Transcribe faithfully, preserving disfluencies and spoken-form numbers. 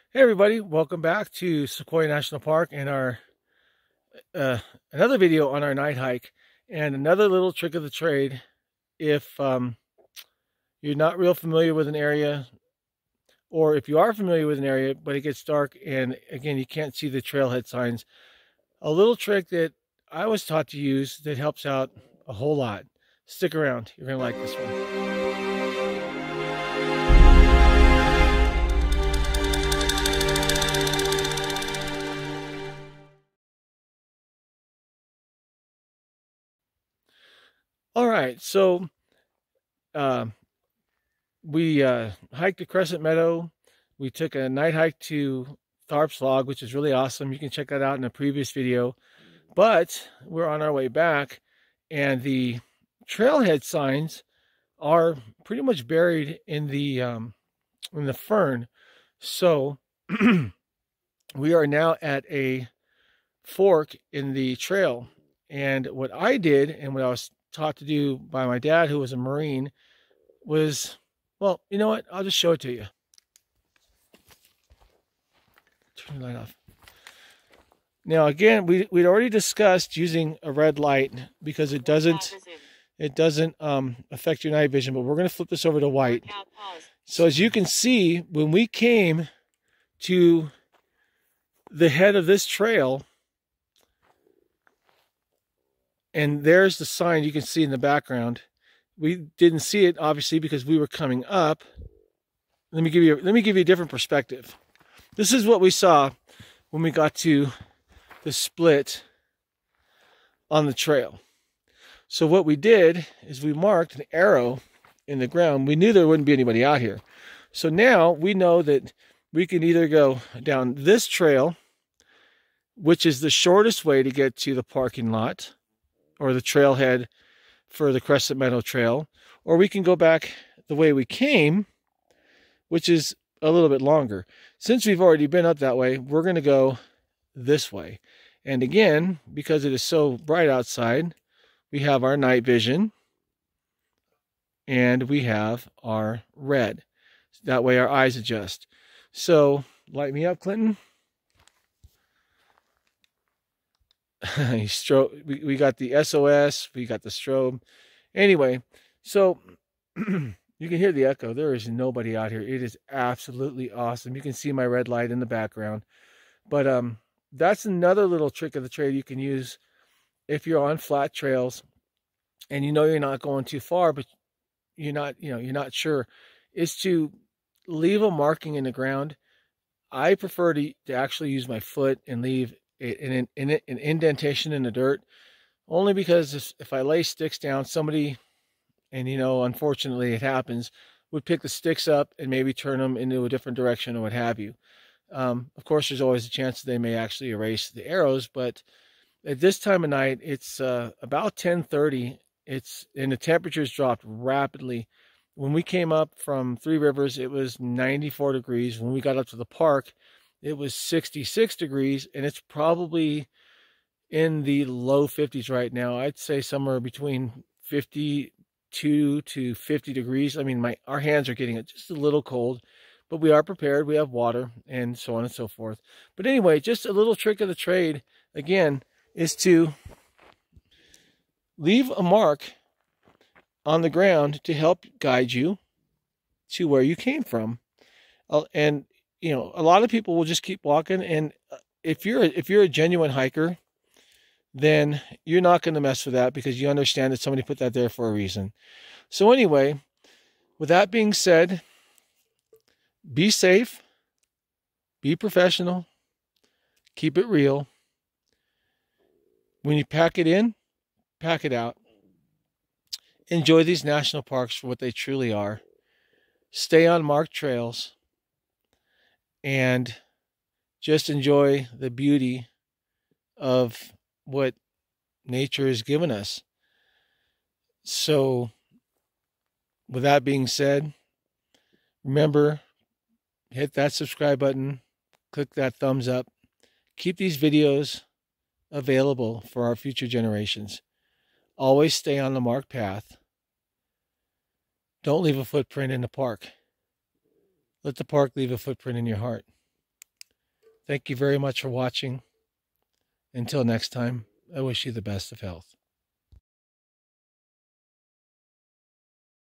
Hey everybody, welcome back to Sequoia National Park and our uh, another video on our night hike and another little trick of the trade. If um, you're not real familiar with an area, or if you are familiar with an area but it gets dark and again you can't see the trailhead signs, a little trick that I was taught to use that helps out a whole lot. Stick around, you're gonna like this one. All right, so uh, we uh, hiked the Crescent Meadow. We took a night hike to Tharp's Log, which is really awesome. You can check that out in a previous video. But we're on our way back, and the trailhead signs are pretty much buried in the um, in the fern. So we are now at a fork in the trail. And what I did, and what I was taught to do by my dad, who was a Marine, was, well, you know what? I'll just show it to you. Turn the light off. Now, again, we, we'd already discussed using a red light because it doesn't it doesn't um, affect your night vision, but we're going to flip this over to white. So as you can see, when we came to the head of this trail, and there's the sign you can see in the background. We didn't see it, obviously, because we were coming up. Let me give you, let me give you a different perspective. This is what we saw when we got to the split on the trail. So what we did is we marked an arrow in the ground. We knew there wouldn't be anybody out here. So now we know that we can either go down this trail, which is the shortest way to get to the parking lot, or the trailhead for the Crescent Meadow Trail, or we can go back the way we came, which is a little bit longer. Since we've already been up that way, we're going to go this way. And again, because it is so bright outside, we have our night vision and we have our red. That way our eyes adjust. So, light me up, Clinton. Strobe, we, we got the S O S, we got the strobe. Anyway, so you can hear the echo. There is nobody out here. It is absolutely awesome. You can see my red light in the background. But um, that's another little trick of the trade you can use if you're on flat trails and you know you're not going too far, but you're not, you know, you're not sure, is to leave a marking in the ground. I prefer to, to actually use my foot and leave An, an, an indentation in the dirt, only because if, if I lay sticks down, somebody, and you know, unfortunately it happens, would pick the sticks up and maybe turn them into a different direction or what have you. Um, of course, there's always a chance that they may actually erase the arrows, but at this time of night, it's uh, about ten thirty, it's, and the temperatures dropped rapidly. When we came up from Three Rivers, it was ninety-four degrees. When we got up to the park, it was sixty-six degrees, and it's probably in the low fifties right now. I'd say somewhere between fifty-two to fifty degrees. I mean, my our hands are getting just a little cold, but we are prepared. We have water and so on and so forth. But anyway, just a little trick of the trade, again, is to leave a mark on the ground to help guide you to where you came from. Uh, and you know, a lot of people will just keep walking, and if you're if you're a genuine hiker, then you're not going to mess with that because you understand that somebody put that there for a reason. So anyway, with that being said, be safe, be professional, keep it real. When you pack it in, pack it out. Enjoy these national parks for what they truly are. Stay on marked trails. And just enjoy the beauty of what nature has given us. So, with that being said, remember, hit that subscribe button, click that thumbs up. Keep these videos available for our future generations. Always stay on the marked path. Don't leave a footprint in the park. Let the park leave a footprint in your heart. Thank you very much for watching. Until next time, I wish you the best of health.